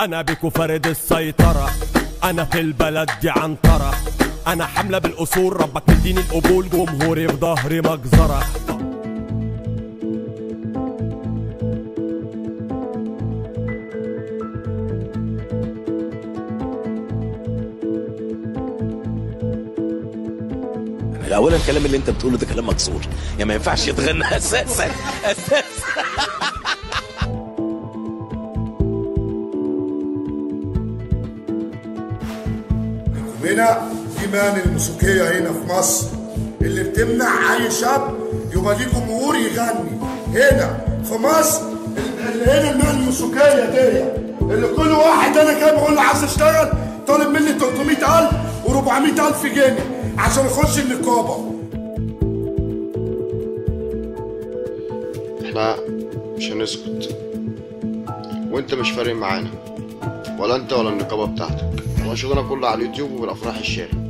انا بيكو فارد السيطرة، انا في البلد دي عنترة، انا حملة بالاصول، ربك مديني القبول، جمهوري في ظهري مجزرة. اولا الكلام اللي انت بتقوله ده كلام مكسور، يعني ما ينفعش يتغنى اساسا. هنا في مان الموسيقية هنا في مصر اللي بتمنع أي شاب يبقى ليه جمهور يغني. هنا في مصر اللي هنا المان الموسيقية دي اللي كل واحد أنا كده بقول له عايز أشتغل طالب مني 300,000 و400,000 جنيه عشان أخش النقابة. احنا مش هنسكت، وانت مش فارق معانا، ولا انت ولا النقابة بتاعتك. هو شغلنا كله على اليوتيوب وبالافراح الشارع.